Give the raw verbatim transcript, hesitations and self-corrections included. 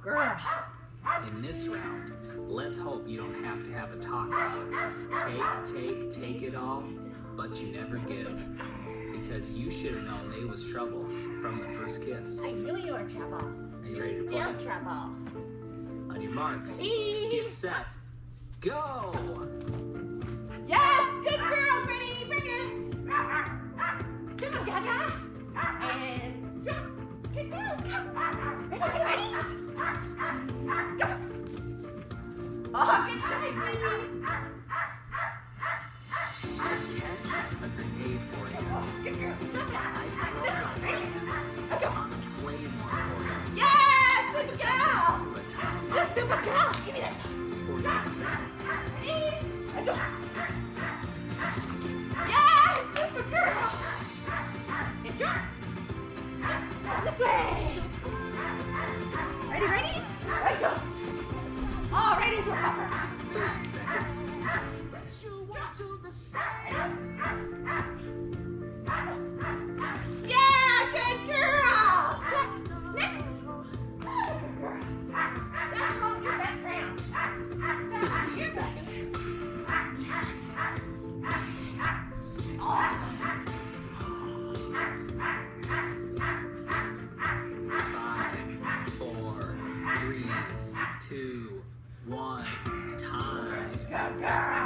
girl. In this round, let's hope you don't have to have a talk about take, take, take it all, but you never give. Because you should have known they was trouble from the first kiss. I knew you were trouble. Are you ready to play? Still trouble. On your marks, Eee. get set, go! Yes, good girl, Granny, bring it. Come on, Gaga. And jump. Good girl. Ready, ready? Go. Oh, good try, sweetie. Catch a grenade for you. Oh, good girl. Jump it. I broke a Go. on a flame one for you. Yes, super girl. Do a time Yes, super girl. Give me that. forty-five seconds. Ready? And go. Yes, super girl. And jump. This way. Ready, ready? Ready, go. Oh, right into a cover. thirty seconds. Yeah, good girl. Next. That's all your best round. fifteen seconds. Five, four, three, two, one, time. Go, girl.